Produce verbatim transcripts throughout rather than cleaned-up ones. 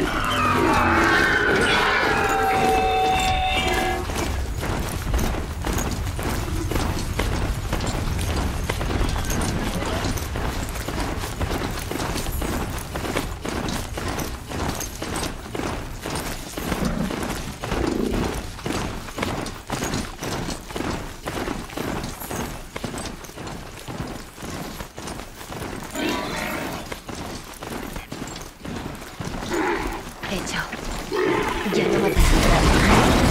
Hecho. Ya no matarás a nadie.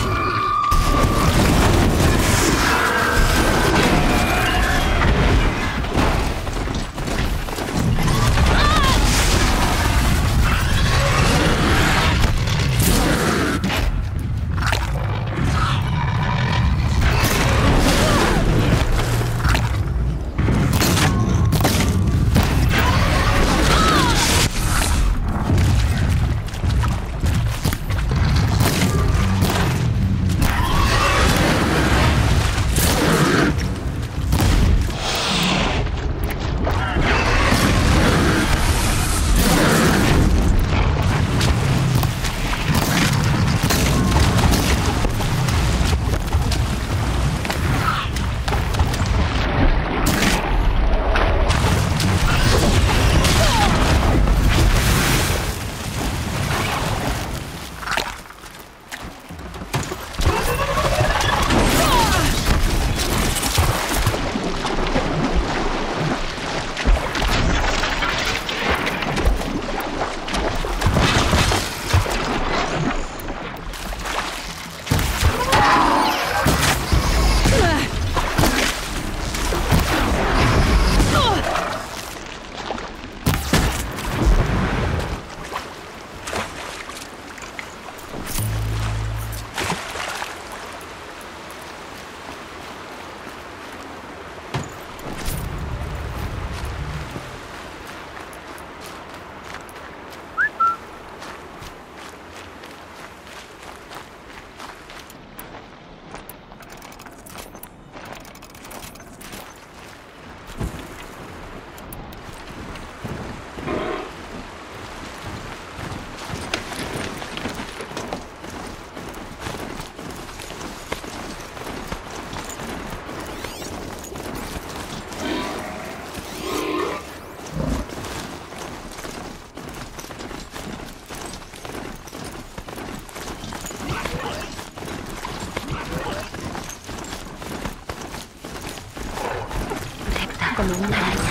Como una araña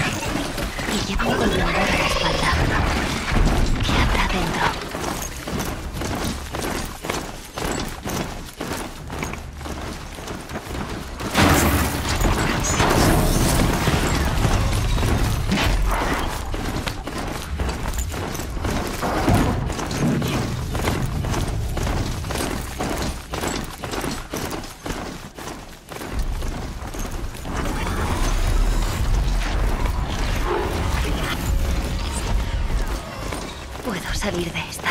y lleva un contenedor a la espalda. ¿Qué habrá dentro? Puedo salir de esta.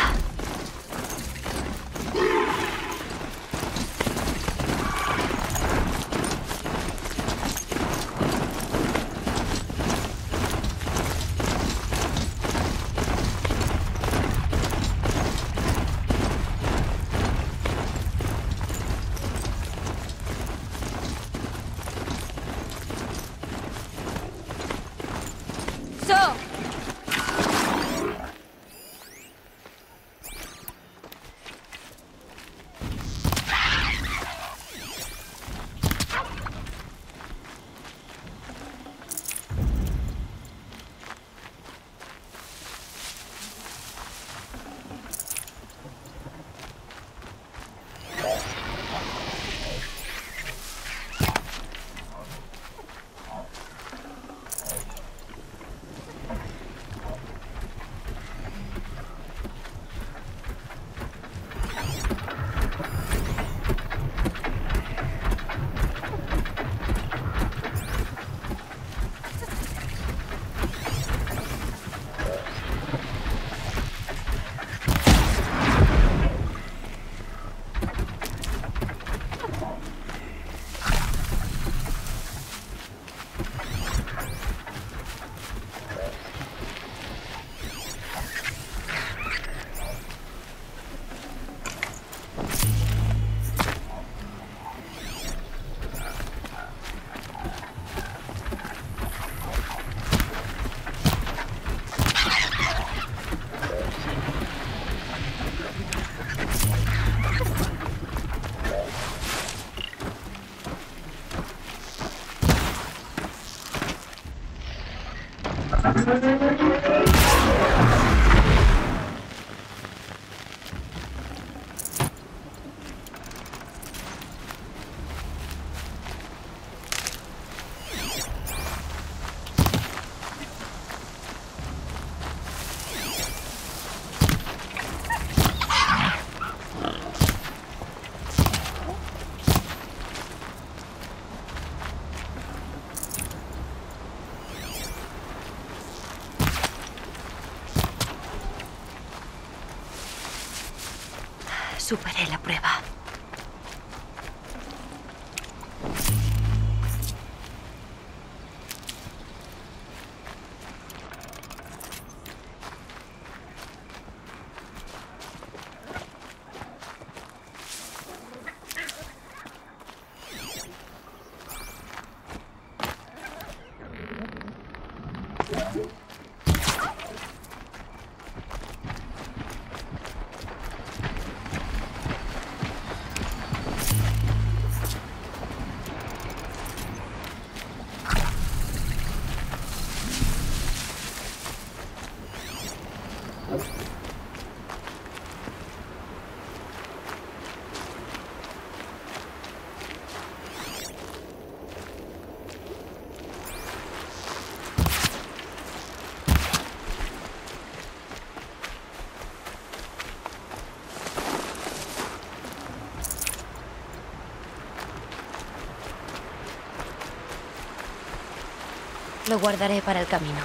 Superé la prueba. Lo guardaré para el camino.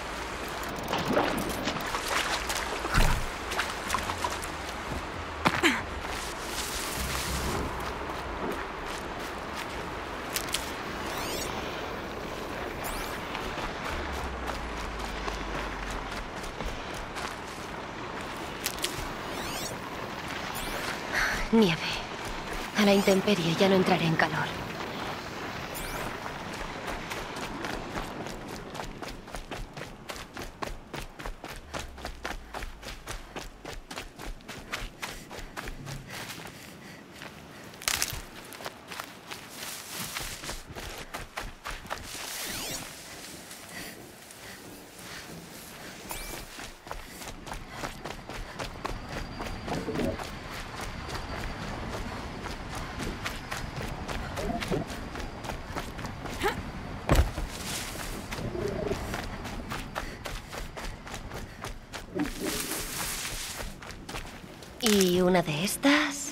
Nieve. A la intemperie ya no entraré en calor. ¿Y una de estas?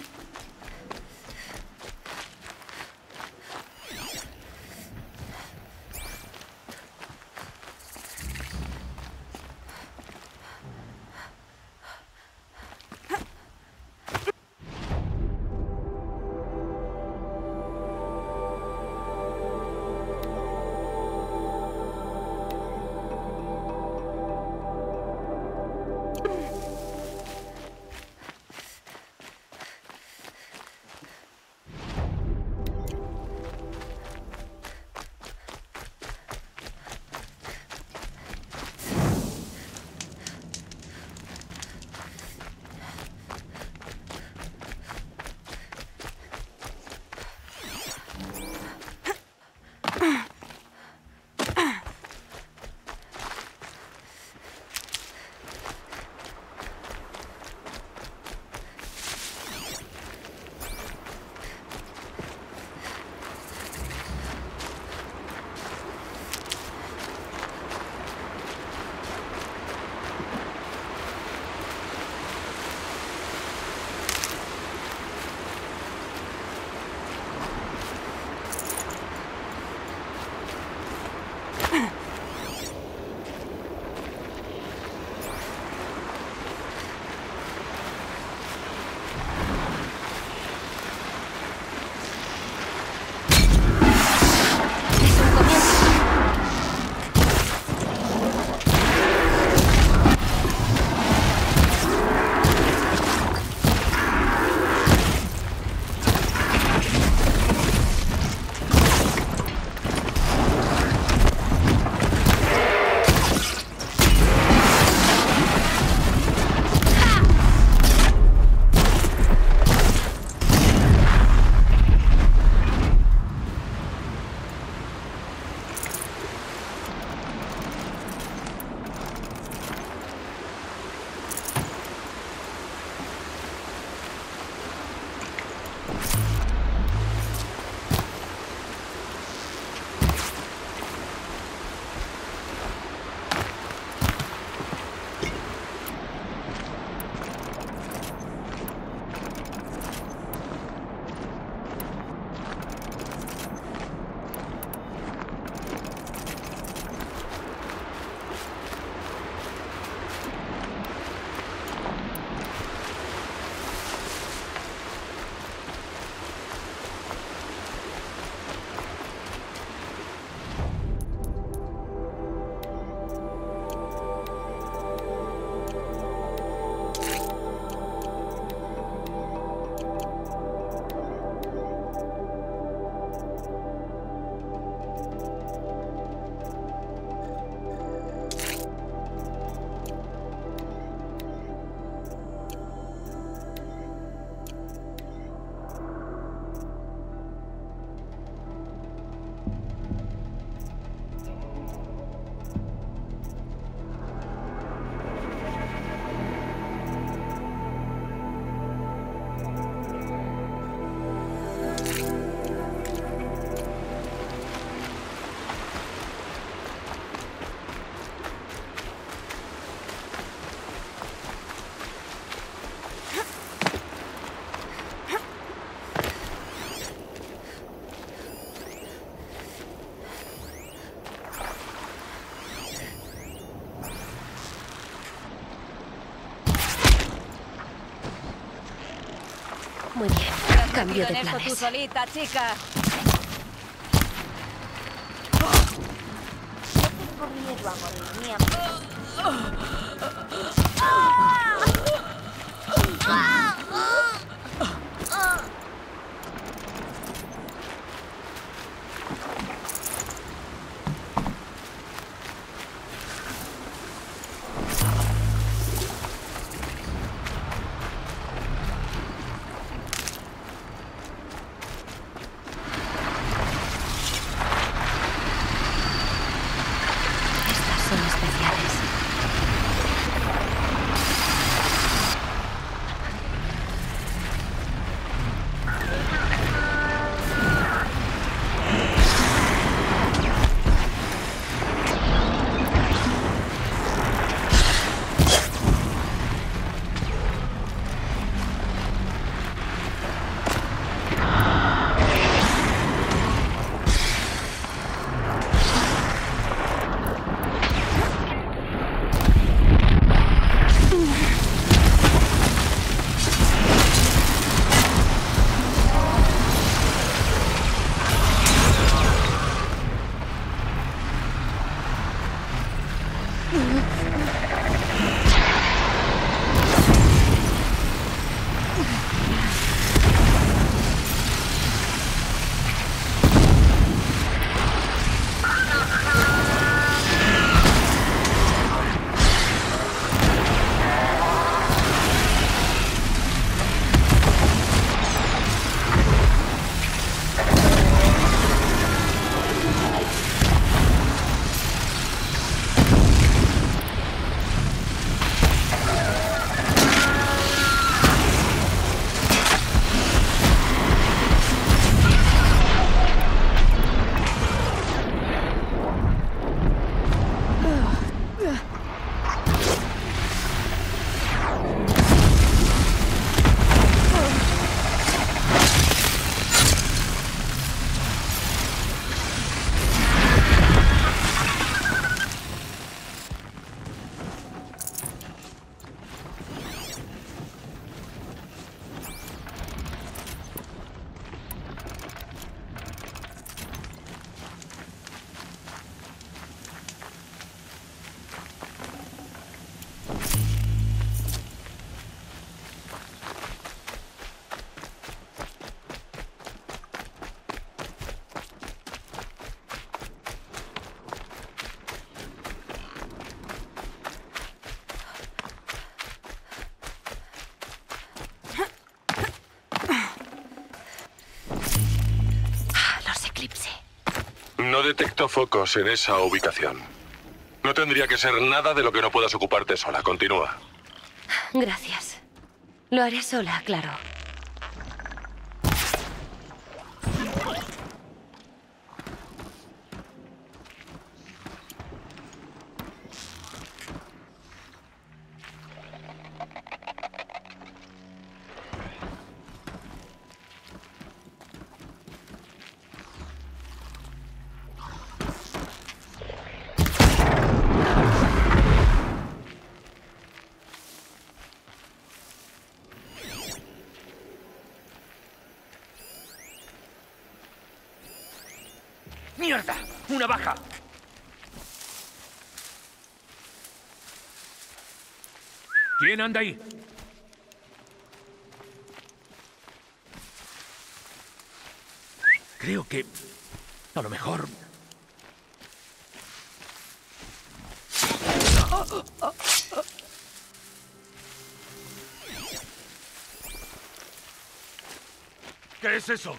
Muy bien. Cambio de en esto tú planes. solita, chica. No tengo miedo a morir, mi Estas son especiales. No detecto focos en esa ubicación. No tendría que ser nada de lo que no puedas ocuparte sola. Continúa. Gracias. Lo haré sola, claro. ¡Mierda! ¡Una baja! ¿Quién anda ahí? Creo que... a lo mejor... ¿Qué es eso?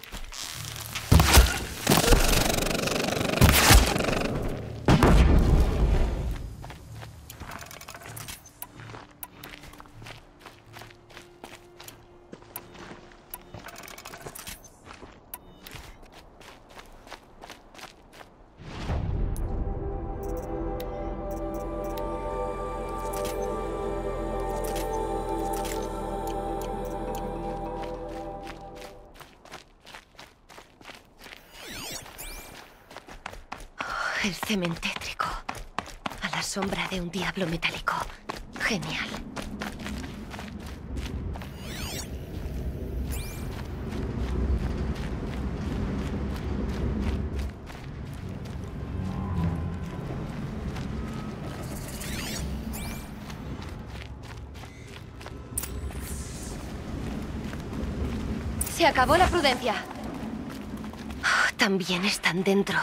El cementétrico. A la sombra de un diablo metálico. Genial. Se acabó la prudencia. Oh, también están dentro.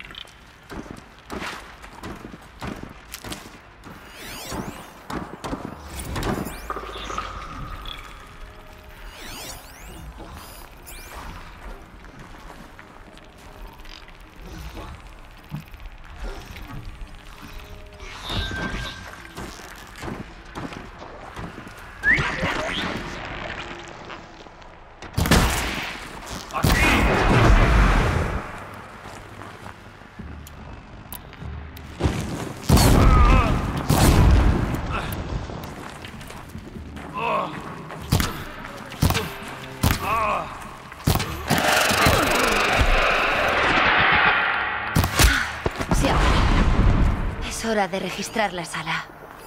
Es hora de registrar la sala.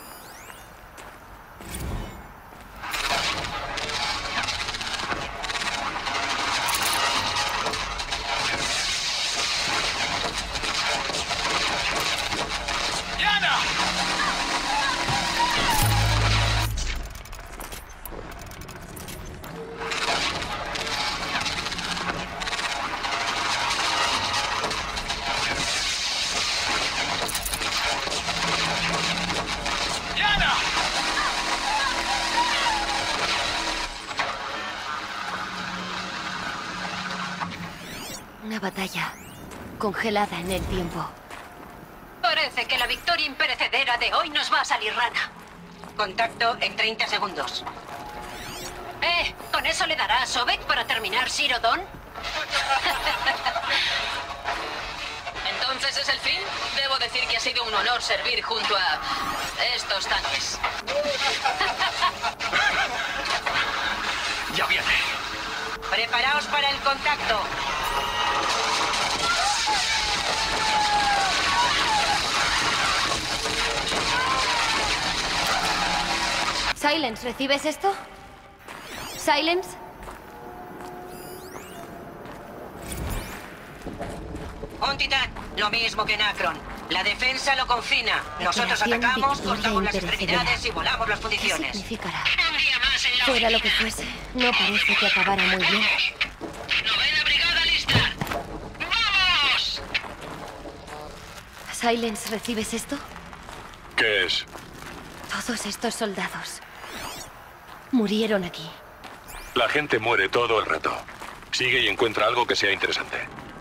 Una batalla congelada en el tiempo. Parece que la victoria imperecedera de hoy nos va a salir rana. Contacto en treinta segundos. Eh, ¿con eso le dará a Sobek para terminar Shirodon? ¿Entonces es el fin? Debo decir que ha sido un honor servir junto a estos tanques. Ya viene. Preparaos para el contacto. Silence, ¿recibes esto? Silence. Un titán, lo mismo que Nacron. La defensa lo confina. Nosotros Operación atacamos, Victoria cortamos las Imperecedera. extremidades y volamos las ¿Qué municiones. significará? Un día más en la Fuera lo oficina. que fuese, no parece que acabara muy bien. Novena brigada lista. ¡Vamos! Silence, ¿recibes esto? ¿Qué es? Todos estos soldados murieron aquí. La gente muere todo el rato. Sigue y encuentra algo que sea interesante.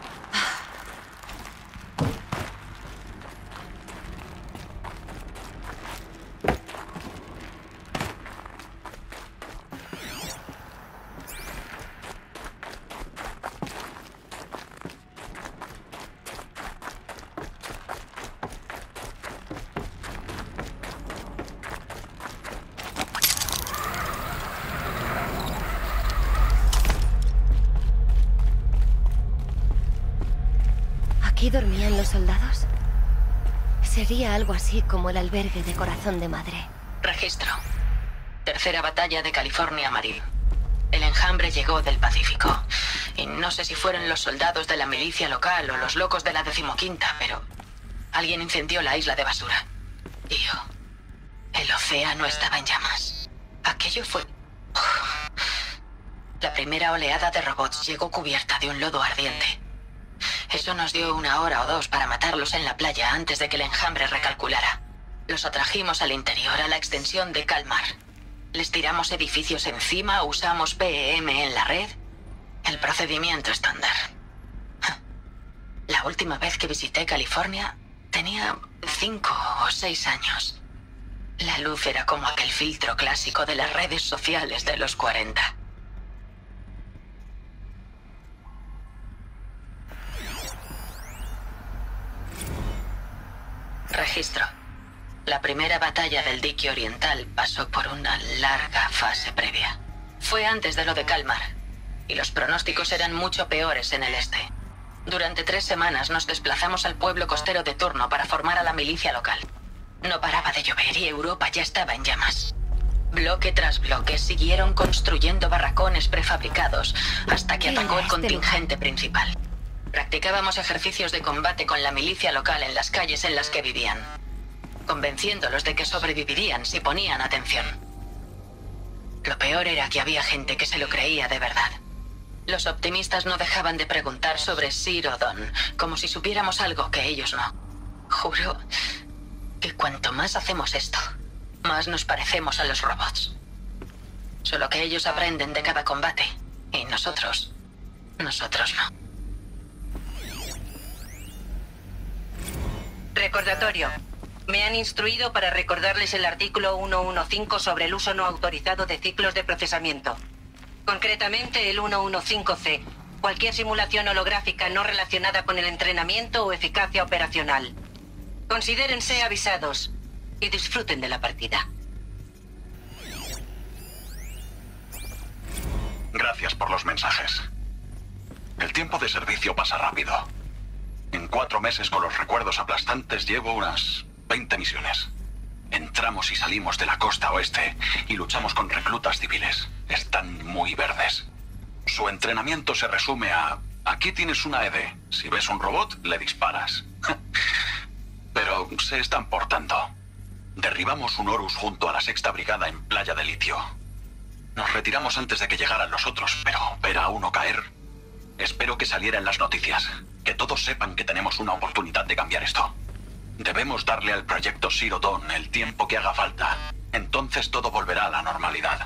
¿Aquí dormían los soldados? Sería algo así como el albergue de Corazón de Madre. Registro. Tercera batalla de California Marine. El enjambre llegó del Pacífico. Y no sé si fueron los soldados de la milicia local o los locos de la decimoquinta, pero alguien incendió la isla de basura. Tío, el océano estaba en llamas. Aquello fue... La primera oleada de robots llegó cubierta de un lodo ardiente. Eso nos dio una hora o dos para matarlos en la playa antes de que el enjambre recalculara. Los atrajimos al interior, a la extensión de Kalmar. Les tiramos edificios encima, usamos P E M en la red. El procedimiento estándar. La última vez que visité California tenía cinco o seis años. La luz era como aquel filtro clásico de las redes sociales de los cuarenta. Registro. La primera batalla del dique oriental pasó por una larga fase previa. Fue antes de lo de Kalmar, y los pronósticos eran mucho peores en el este. Durante tres semanas nos desplazamos al pueblo costero de turno para formar a la milicia local. No paraba de llover y Europa ya estaba en llamas. Bloque tras bloque siguieron construyendo barracones prefabricados hasta que ¿Qué atacó era el este contingente principal. Practicábamos ejercicios de combate con la milicia local en las calles en las que vivían, convenciéndolos de que sobrevivirían si ponían atención. Lo peor era que había gente que se lo creía de verdad. Los optimistas no dejaban de preguntar sobre Zero Dawn, como si supiéramos algo que ellos no. Juro que cuanto más hacemos esto, más nos parecemos a los robots. Solo que ellos aprenden de cada combate, y nosotros, nosotros no. Recordatorio. Me han instruido para recordarles el artículo ciento quince sobre el uso no autorizado de ciclos de procesamiento. Concretamente el ciento quince C. Cualquier simulación holográfica no relacionada con el entrenamiento o eficacia operacional. Considérense avisados y disfruten de la partida. Gracias por los mensajes. El tiempo de servicio pasa rápido. En cuatro meses con los recuerdos aplastantes llevo unas veinte misiones. Entramos y salimos de la costa oeste y luchamos con reclutas civiles. Están muy verdes. Su entrenamiento se resume a... Aquí tienes una E D. Si ves un robot, le disparas. Pero se están portando. Derribamos un Horus junto a la sexta brigada en Playa de Litio. Nos retiramos antes de que llegaran los otros, pero ver a uno caer... Espero que saliera en las noticias. Que todos sepan que tenemos una oportunidad de cambiar esto. Debemos darle al proyecto Zero Dawn el tiempo que haga falta. Entonces todo volverá a la normalidad.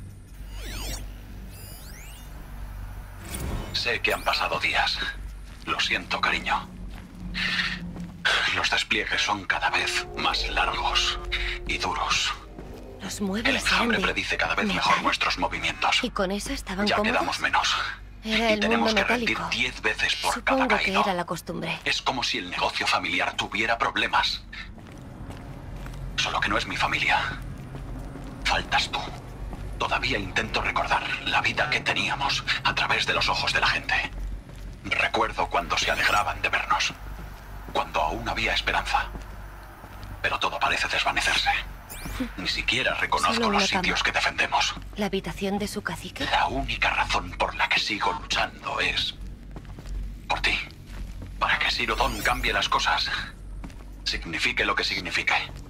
Sé que han pasado días. Lo siento, cariño. Los despliegues son cada vez más largos y duros. Los El muebles eran enjambre de predice cada vez metal. mejor nuestros movimientos. ¿Y con eso estaban Ya cómodos? quedamos menos. Era y el tenemos mundo que rendir metálico. diez veces por Supongo cada que caído. era la costumbre. Es como si el negocio familiar tuviera problemas. Solo que no es mi familia. Faltas tú. Todavía intento recordar la vida que teníamos a través de los ojos de la gente. Recuerdo cuando se alegraban de vernos. Cuando aún había esperanza. Pero todo parece desvanecerse. Ni siquiera reconozco Solo una los sitios cama. que defendemos. ¿La habitación de su cacique? La única razón por la que sigo luchando es... por ti. Para que Zero Dawn cambie las cosas. Signifique lo que signifique.